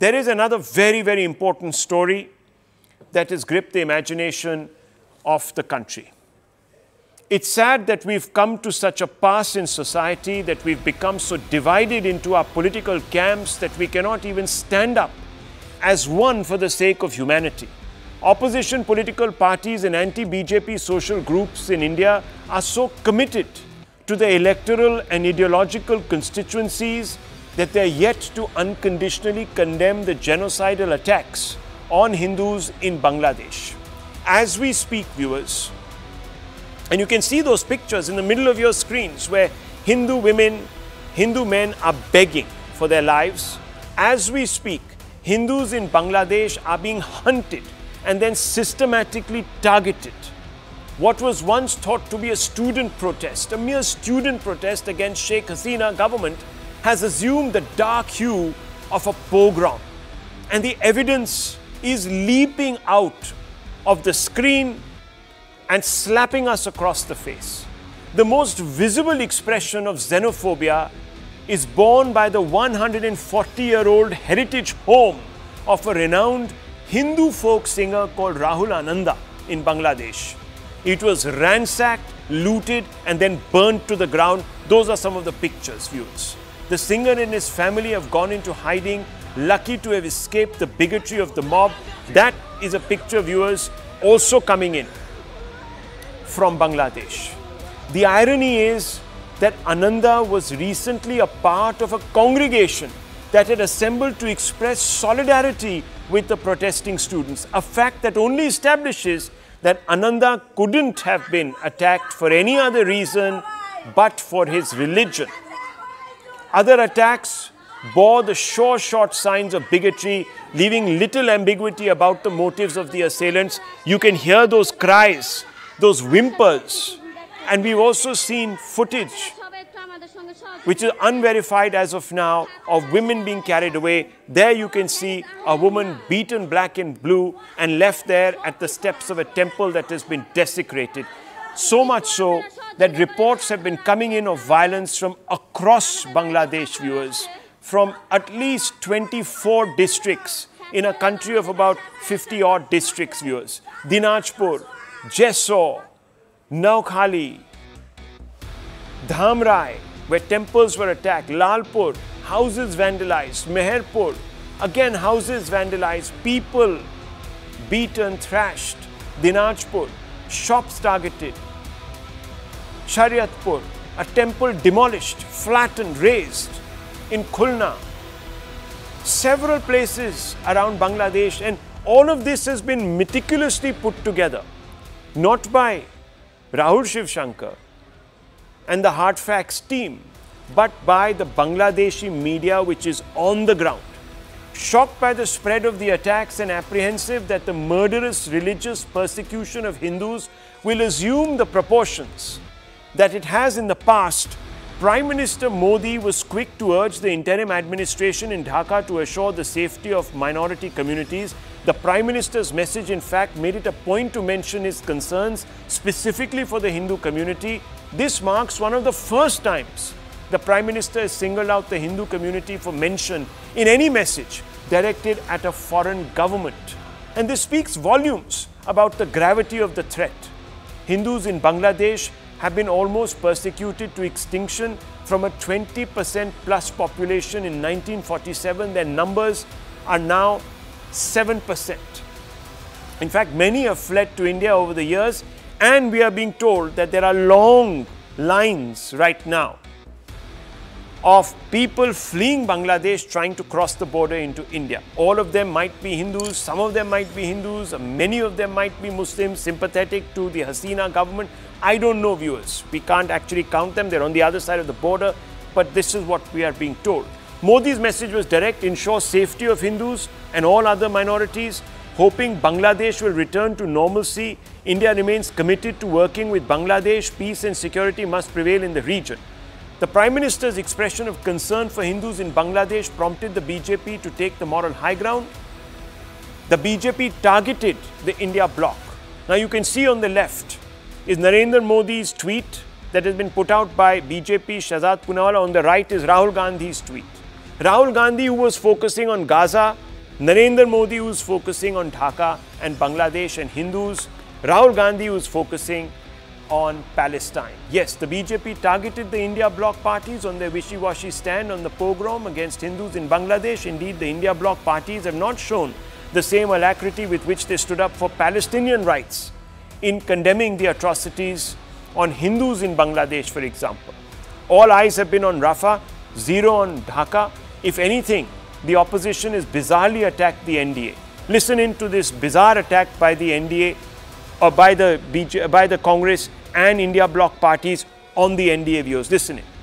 There is another very, very important story that has gripped the imagination of the country. It's sad that we've come to such a pass in society, that we've become so divided into our political camps that we cannot even stand up as one for the sake of humanity. Opposition political parties and anti-BJP social groups in India are so committed to the electoral and ideological constituencies that they are yet to unconditionally condemn the genocidal attacks on Hindus in Bangladesh. As we speak, viewers, and you can see those pictures in the middle of your screens where Hindu women, Hindu men are begging for their lives. As we speak, Hindus in Bangladesh are being hunted and then systematically targeted. What was once thought to be a student protest, a mere student protest against Sheikh Hasina government, has assumed the dark hue of a pogrom. And the evidence is leaping out of the screen and slapping us across the face. The most visible expression of xenophobia is borne by the 140-year-old heritage home of a renowned Hindu folk singer called Rahul Ananda in Bangladesh. It was ransacked, looted, and then burnt to the ground. Those are some of the pictures, viewers. The singer and his family have gone into hiding, lucky to have escaped the bigotry of the mob. That is a picture, viewers, also coming in from Bangladesh. The irony is that Ananda was recently a part of a congregation that had assembled to express solidarity with the protesting students, a fact that only establishes that Ananda couldn't have been attacked for any other reason but for his religion. Other attacks bore the sure-shot signs of bigotry, leaving little ambiguity about the motives of the assailants. You can hear those cries, those whimpers, and we've also seen footage which is unverified as of now, of women being carried away. There you can see a woman beaten black and blue and left there at the steps of a temple that has been desecrated. So much so that reports have been coming in of violence from across Bangladesh, viewers, from at least 24 districts in a country of about 50-odd districts, viewers. Dinajpur, Jessore, Noakhali, Dhamrai, where temples were attacked, Lalpur, houses vandalized, Meherpur, again houses vandalized, people beaten, thrashed, Dinajpur, shops targeted, Shariatpur, a temple demolished, flattened, razed, in Khulna, several places around Bangladesh, and all of this has been meticulously put together, not by Rahul Shivshankar and the Hard Facts team, but by the Bangladeshi media which is on the ground. Shocked by the spread of the attacks and apprehensive that the murderous religious persecution of Hindus will assume the proportions that it has in the past, Prime Minister Modi was quick to urge the interim administration in Dhaka to assure the safety of minority communities. The Prime Minister's message, in fact, made it a point to mention his concerns specifically for the Hindu community. This marks one of the first times the Prime Minister has singled out the Hindu community for mention in any message directed at a foreign government. And this speaks volumes about the gravity of the threat. Hindus in Bangladesh have been almost persecuted to extinction. From a 20% plus population in 1947, their numbers are now 7%. In fact, many have fled to India over the years, and we are being told that there are long lines right now of people fleeing Bangladesh trying to cross the border into India. All of them might be Hindus, some of them might be Hindus, many of them might be Muslims sympathetic to the Hasina government. I don't know, viewers. We can't actually count them. They're on the other side of the border, but this is what we are being told. Modi's message was direct: ensure safety of Hindus and all other minorities. Hoping Bangladesh will return to normalcy, India remains committed to working with Bangladesh. Peace and security must prevail in the region. The Prime Minister's expression of concern for Hindus in Bangladesh prompted the BJP to take the moral high ground. The BJP targeted the India bloc. Now you can see on the left is Narendra Modi's tweet that has been put out by BJP Shahzad Poonawalla. On the right is Rahul Gandhi's tweet. Rahul Gandhi, who was focusing on Gaza Narendra Modi, who's focusing on Dhaka and Bangladesh and Hindus. Rahul Gandhi, who's focusing on Palestine. Yes, the BJP targeted the India bloc parties on their wishy-washy stand on the pogrom against Hindus in Bangladesh. Indeed, the India bloc parties have not shown the same alacrity with which they stood up for Palestinian rights in condemning the atrocities on Hindus in Bangladesh, for example. All eyes have been on Rafah, zero on Dhaka. If anything, the opposition has bizarrely attacked the NDA. Listen in to this bizarre attack by the NDA or by the Congress and India bloc parties on the NDA views. Listen in.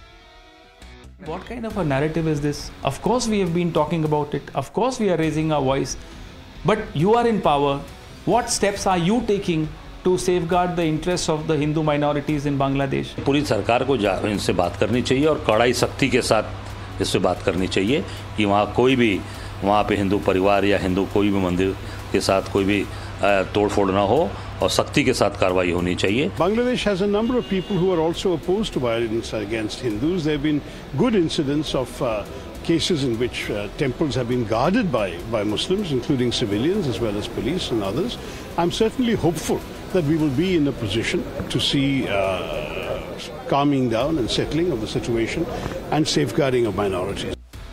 What kind of a narrative is this? Of course we have been talking about it. Of course we are raising our voice. But you are in power. What steps are you taking to safeguard the interests of the Hindu minorities in Bangladesh? पूरी सरकार को इनसे बात करनी चाहिए और कड़ाई सख्ती के साथ इससे बात करनी चाहिए कि वहाँ पे हिंदू परिवार या हिंदू कोई भी मंदिर के साथ कोई भी तोड़फोड़ ना हो और सख्ती के साथ कार्रवाई होनी चाहिए. Bangladesh has a number of people who are also opposed to violence against Hindus. There have been good incidents of cases in which temples have been guarded by Muslims, including civilians as well as police and others. I'm certainly hopeful that we will be in a position to see calming down and settling of the situation and safeguarding of minorities.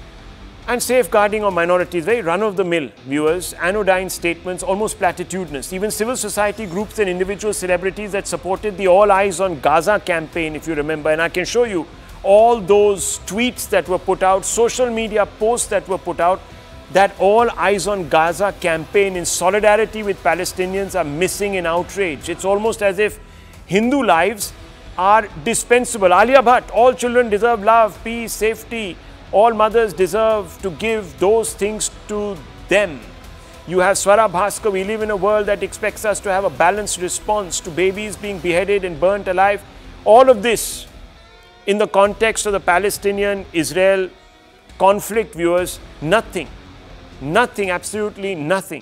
And safeguarding of minorities, very run-of-the-mill, viewers, anodyne statements, almost platitudinous. Even civil society groups and individual celebrities that supported the All Eyes on Gaza campaign, if you remember, and I can show you all those tweets that were put out, social media posts that were put out, that All Eyes on Gaza campaign in solidarity with Palestinians are missing in outrage. It's almost as if Hindu lives are dispensable. Alia Bhatt, all children deserve love, peace, safety. All mothers deserve to give those things to them. You have Swara Bhaskar. We live in a world that expects us to have a balanced response to babies being beheaded and burnt alive. All of this in the context of the Palestinian-Israel conflict, viewers, nothing, absolutely nothing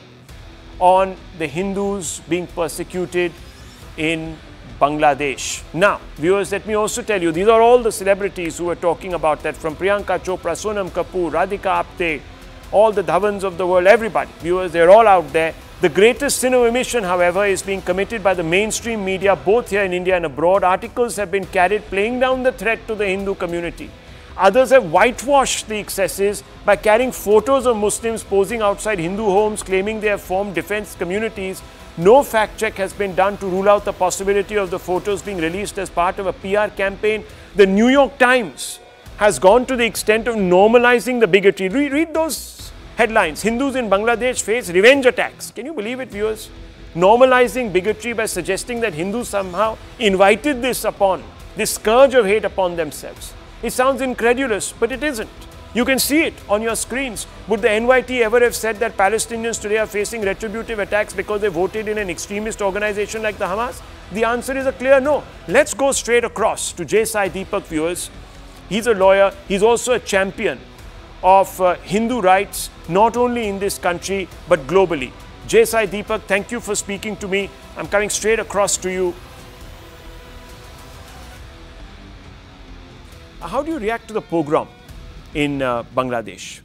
on the Hindus being persecuted in Bangladesh. Now, viewers, let me also tell you, these are all the celebrities who are talking about that, from Priyanka Chopra, Sonam Kapoor, Radhika Apte, all the Dhavans of the world, everybody. Viewers, they're all out there. The greatest sin of omission, however, is being committed by the mainstream media, both here in India and abroad. Articles have been carried playing down the threat to the Hindu community. Others have whitewashed the excesses by carrying photos of Muslims posing outside Hindu homes, claiming they have formed defense communities. No fact check has been done to rule out the possibility of the photos being released as part of a PR campaign. The New York Times has gone to the extent of normalizing the bigotry. Read those headlines. Hindus in Bangladesh face revenge attacks. Can you believe it, viewers? Normalizing bigotry by suggesting that Hindus somehow invited this scourge of hate upon themselves. It sounds incredulous, but it isn't. You can see it on your screens. Would the NYT ever have said that Palestinians today are facing retributive attacks because they voted in an extremist organization like the Hamas? The answer is a clear no. Let's go straight across to J. Sai Deepak, viewers. He's a lawyer. He's also a champion of Hindu rights, not only in this country, but globally. J. Sai Deepak, thank you for speaking to me. I'm coming straight across to you. How do you react to the pogrom in Bangladesh?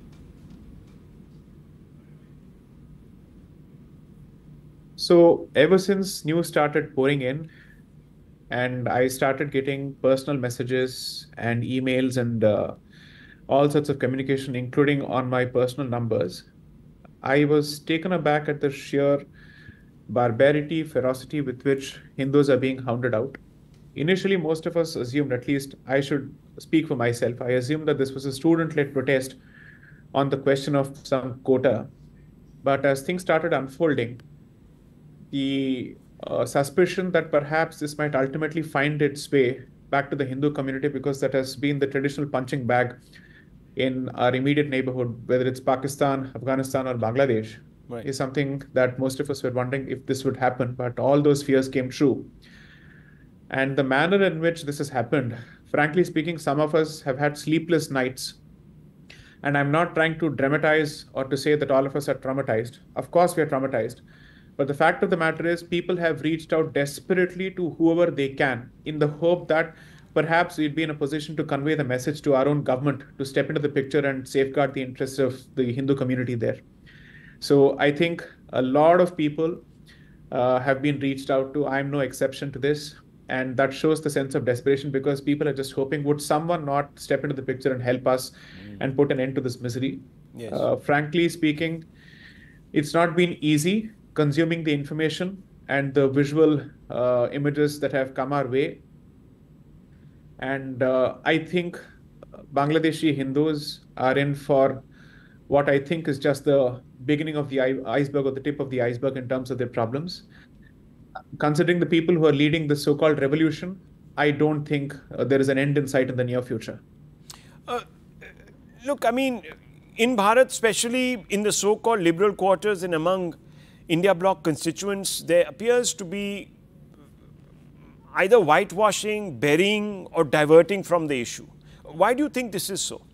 So ever since news started pouring in and I started getting personal messages and emails and all sorts of communication, including on my personal numbers, I was taken aback at the sheer barbarity, ferocity with which Hindus are being hounded out. Initially, most of us assumed, at least I should speak for myself, I assumed that this was a student-led protest on the question of some quota. But as things started unfolding, the suspicion that perhaps this might ultimately find its way back to the Hindu community, because that has been the traditional punching bag in our immediate neighborhood, whether it's Pakistan, Afghanistan, or Bangladesh, right, is something that most of us were wondering if this would happen. But all those fears came true. And the manner in which this has happened, frankly speaking, some of us have had sleepless nights. And I'm not trying to dramatize or to say that all of us are traumatized. Of course, we are traumatized. But the fact of the matter is, people have reached out desperately to whoever they can in the hope that perhaps we'd be in a position to convey the message to our own government to step into the picture and safeguard the interests of the Hindu community there. So I think a lot of people have been reached out to. I'm no exception to this. And that shows the sense of desperation, because people are just hoping, would someone not step into the picture and help us and put an end to this misery? Yes. Frankly speaking, it's not been easy consuming the information and the visual images that have come our way. And I think Bangladeshi Hindus are in for what I think is just the beginning of the iceberg, or the tip of the iceberg in terms of their problems. Considering the people who are leading the so-called revolution, I don't think there is an end in sight in the near future. Look, I mean, in Bharat, especially in the so-called liberal quarters and among India bloc constituents, there appears to be either whitewashing, burying, or diverting from the issue. Why do you think this is so?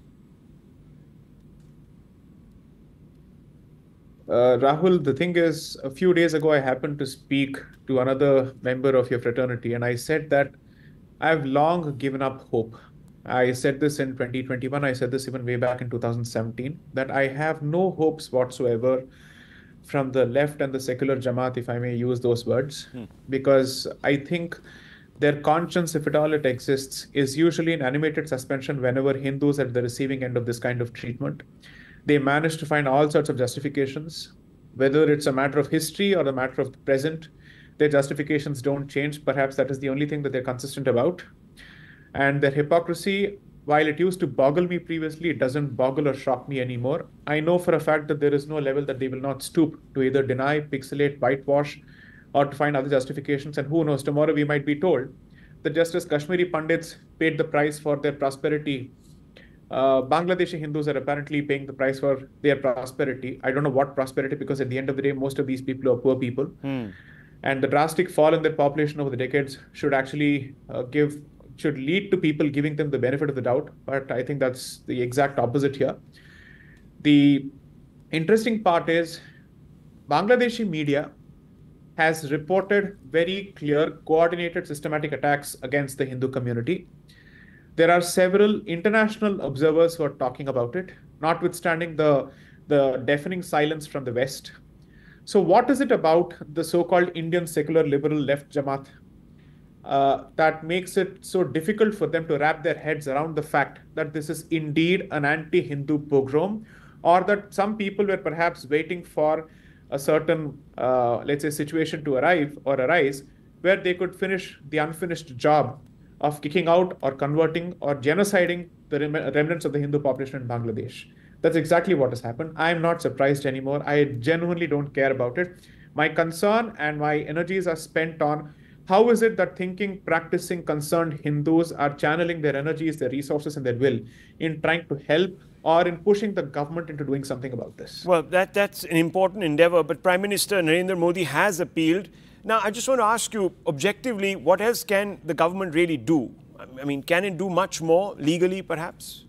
Rahul, the thing is, a few days ago, I happened to speak to another member of your fraternity, and I said that I've long given up hope. I said this in 2021, I said this even way back in 2017, that I have no hopes whatsoever from the left and the secular Jamaat, if I may use those words, because I think their conscience, if at all it exists, is usually in animated suspension whenever Hindus are at the receiving end of this kind of treatment. They manage to find all sorts of justifications, whether it's a matter of history or a matter of the present. Their justifications don't change. Perhaps that is the only thing that they're consistent about. And their hypocrisy, while it used to boggle me previously, it doesn't boggle or shock me anymore. I know for a fact that there is no level that they will not stoop to either deny, pixelate, whitewash, or to find other justifications. And who knows, tomorrow we might be told that just as Kashmiri Pandits paid the price for their prosperity, Bangladeshi Hindus are apparently paying the price for their prosperity. I don't know what prosperity, because at the end of the day, most of these people are poor people. And the drastic fall in their population over the decades should actually should lead to people giving them the benefit of the doubt. But I think that's the exact opposite here. The interesting part is Bangladeshi media has reported very clear, coordinated, systematic attacks against the Hindu community. There are several international observers who are talking about it, notwithstanding the deafening silence from the West. So what is it about the so-called Indian secular liberal left Jamaat that makes it so difficult for them to wrap their heads around the fact that this is indeed an anti-Hindu pogrom, or that some people were perhaps waiting for a certain, let's say, situation to arise where they could finish the unfinished job of kicking out or converting or genociding the remnants of the Hindu population in Bangladesh. That's exactly what has happened. I'm not surprised anymore. I genuinely don't care about it. My concern and my energies are spent on how is it that thinking, practicing, concerned Hindus are channeling their energies, their resources, and their will in trying to help or in pushing the government into doing something about this. Well, that's an important endeavor, but Prime Minister Narendra Modi has appealed. Now, I just want to ask you, objectively, what else can the government really do? I mean, can it do much more legally, perhaps?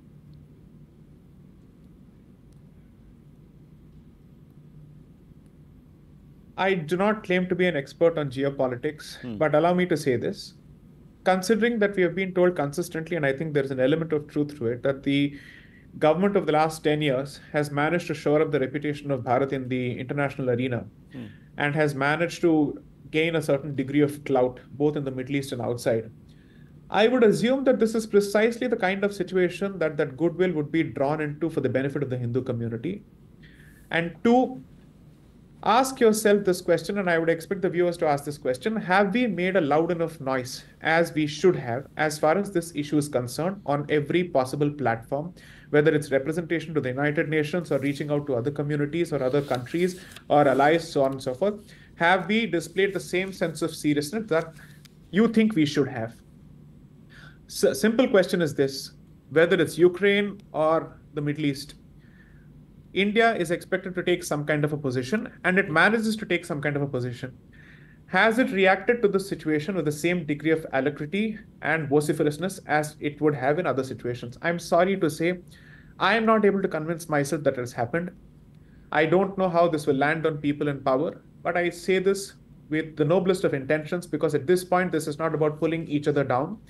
I do not claim to be an expert on geopolitics, but allow me to say this. Considering that we have been told consistently, and I think there's an element of truth to it, that the government of the last 10 years has managed to shore up the reputation of Bharat in the international arena and has managed to gain a certain degree of clout, both in the Middle East and outside. I would assume that this is precisely the kind of situation that that goodwill would be drawn into for the benefit of the Hindu community. And two, ask yourself this question, and I would expect the viewers to ask this question: have we made a loud enough noise, as we should have, as far as this issue is concerned, on every possible platform, whether it's representation to the United Nations or reaching out to other communities or other countries or allies, so on and so forth? Have we displayed the same sense of seriousness that you think we should have? So, simple question is this: whether it's Ukraine or the Middle East, India is expected to take some kind of a position, and it manages to take some kind of a position. Has it reacted to the situation with the same degree of alacrity and vociferousness as it would have in other situations? I'm sorry to say, I am not able to convince myself that it has happened. I don't know how this will land on people in power, but I say this with the noblest of intentions, because at this point, this is not about pulling each other down.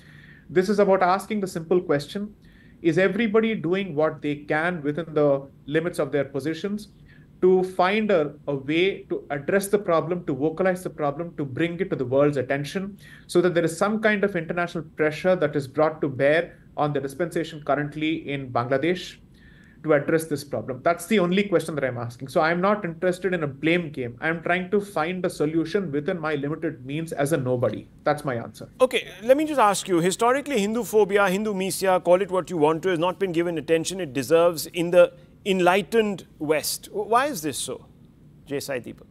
This is about asking the simple question, is everybody doing what they can within the limits of their positions to find a way to address the problem, to vocalize the problem, to bring it to the world's attention, so that there is some kind of international pressure that is brought to bear on the dispensation currently in Bangladesh to address this problem? That's the only question that I'm asking. So I'm not interested in a blame game. I'm trying to find a solution within my limited means as a nobody. That's my answer. Okay, let me just ask you, historically, Hindu phobia, Hindu misia, call it what you want to, has not been given attention it deserves in the enlightened West. Why is this so, Jay Sai Deepak?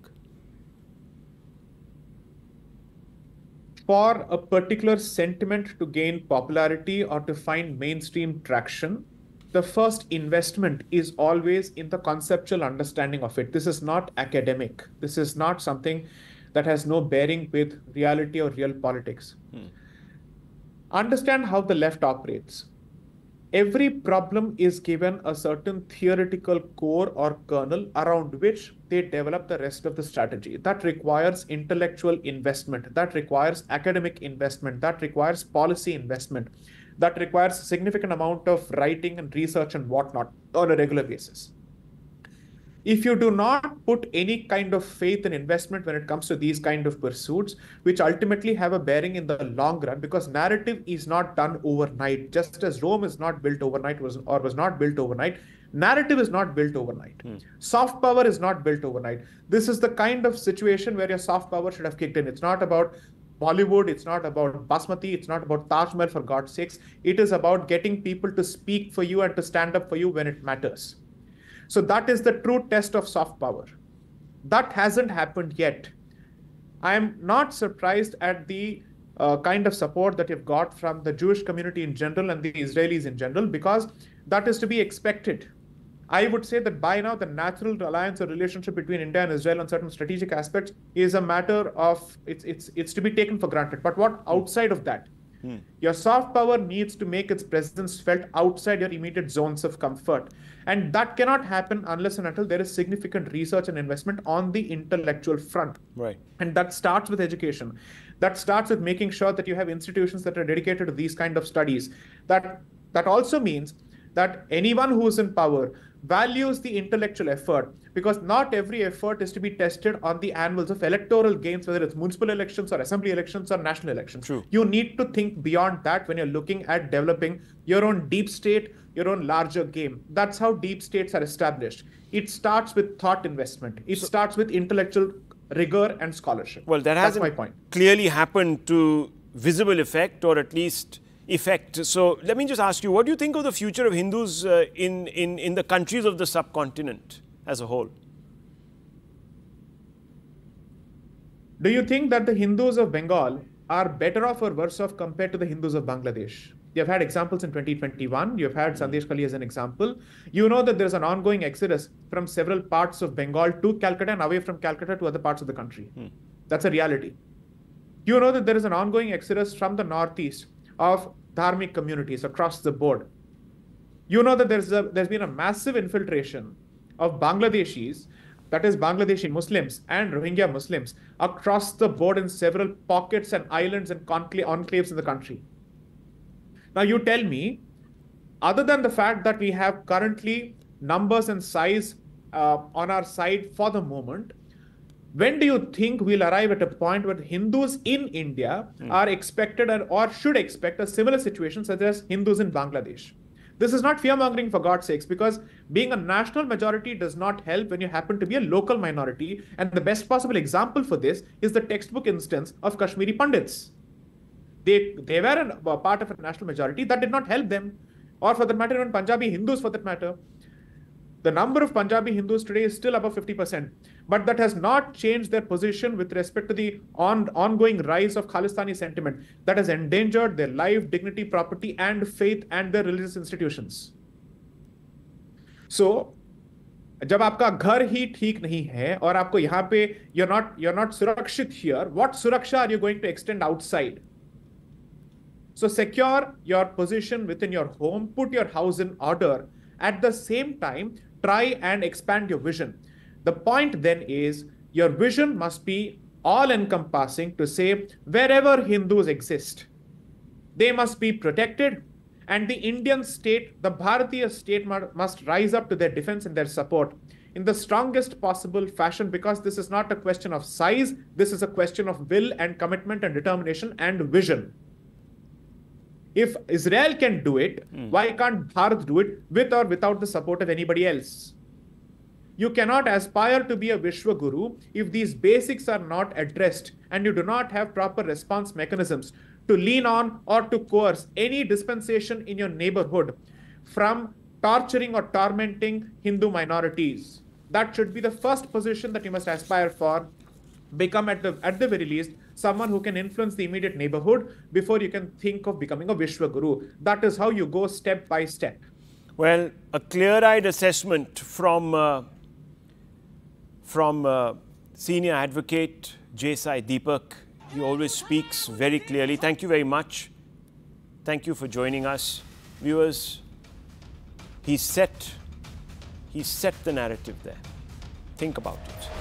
For a particular sentiment to gain popularity or to find mainstream traction, the first investment is always in the conceptual understanding of it. This is not academic. This is not something that has no bearing with reality or real politics. Understand how the left operates. Every problem is given a certain theoretical core or kernel around which they develop the rest of the strategy. That requires intellectual investment. That requires academic investment. That requires policy investment. That requires a significant amount of writing and research and whatnot on a regular basis. If you do not put any kind of faith and investment when it comes to these kind of pursuits, which ultimately have a bearing in the long run, because narrative is not done overnight, just as Rome is not built overnight was not built overnight, narrative is not built overnight. Soft power is not built overnight. This is the kind of situation where your soft power should have kicked in. It's not about Bollywood, it's not about Basmati, it's not about Taj Mahal, for God's sakes. It is about getting people to speak for you and to stand up for you when it matters. So that is the true test of soft power. That hasn't happened yet. I am not surprised at the kind of support that you've got from the Jewish community in general and the Israelis in general, because that is to be expected. I would say that by now, the natural alliance or relationship between India and Israel on certain strategic aspects is a matter of, it's to be taken for granted. But what outside of that? Your soft power needs to make its presence felt outside your immediate zones of comfort. And that cannot happen unless and until there is significant research and investment on the intellectual front. Right. And that starts with education. That starts with making sure that you have institutions that are dedicated to these kind of studies. That also means that anyone who is in power values the intellectual effort, because not every effort is to be tested on the anvils of electoral gains, whether it's municipal elections or assembly elections or national elections. True. You need to think beyond that when you're looking at developing your own deep state, your own larger game. That's how deep states are established. It starts with thought investment. It starts with intellectual rigor and scholarship. Well, that That's hasn't my point. clearly happened to visible effect, or at least effect. So let me just ask you, what do you think of the future of Hindus in the countries of the subcontinent as a whole? Do you think that the Hindus of Bengal are better off or worse off compared to the Hindus of Bangladesh? You've had examples in 2021. You've had Sandesh Kali as an example. You know that there's an ongoing exodus from several parts of Bengal to Calcutta and away from Calcutta to other parts of the country. That's a reality. You know that there is an ongoing exodus from the northeast of dharmic communities across the board. You know that there's been a massive infiltration of Bangladeshis, that is Bangladeshi Muslims and Rohingya Muslims, across the board in several pockets and islands and enclaves in the country. Now you tell me, other than the fact that we have currently numbers and size on our side for the moment, when do you think we'll arrive at a point where Hindus in India are expected or should expect a similar situation such as Hindus in Bangladesh? This is not fear-mongering, for God's sakes, because being a national majority does not help when you happen to be a local minority. And the best possible example for this is the textbook instance of Kashmiri Pandits. They were a part of a national majority. That did not help them, or for that matter, even Punjabi Hindus for that matter. The number of Punjabi Hindus today is still above 50%, but that has not changed their position with respect to the ongoing rise of Khalistani sentiment that has endangered their life, dignity, property, and faith and their religious institutions. So, जब आपका घर ही ठीक नहीं है और आपको यहाँ पे you're not सुरक्षित here, what सुरक्षा are you going to extend outside? So secure your position within your home, put your house in order. At the same time, try and expand your vision. The point then is your vision must be all-encompassing to say wherever Hindus exist, They must be protected. And the Indian state, the Bharatiya state must rise up to their defense and their support in the strongest possible fashion, because this is not a question of size. This is a question of will and commitment and determination and vision. If Israel can do it, why can't Bharat do it with or without the support of anybody else? You cannot aspire to be a Vishwa Guru if these basics are not addressed and you do not have proper response mechanisms to lean on or to coerce any dispensation in your neighborhood from torturing or tormenting Hindu minorities. That should be the first position that you must aspire for. Become at the very least someone who can influence the immediate neighborhood before you can think of becoming a Vishwa Guru. That is how you go step by step. Well, a clear-eyed assessment from senior advocate J.Sai Deepak. He always speaks very clearly. Thank you very much. Thank you for joining us. Viewers, he set the narrative there. Think about it.